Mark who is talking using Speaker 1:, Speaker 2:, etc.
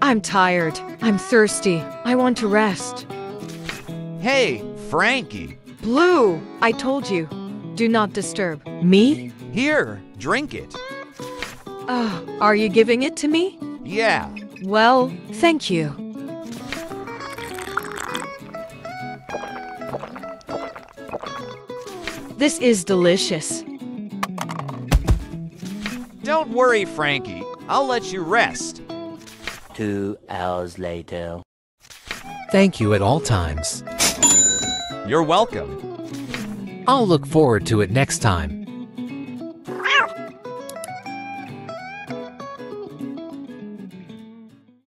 Speaker 1: I'm tired. I'm thirsty. I want to rest.
Speaker 2: Hey, Frankie.
Speaker 1: Blue, I told you. Do not disturb. Me?
Speaker 2: Here, drink it.
Speaker 1: Are you giving it to me?
Speaker 2: Yeah.
Speaker 1: Well, thank you. This is delicious.
Speaker 2: Don't worry, Frankie. I'll let you rest.
Speaker 3: 2 hours later.
Speaker 4: Thank you at all times.
Speaker 2: You're welcome.
Speaker 4: I'll look forward to it next time.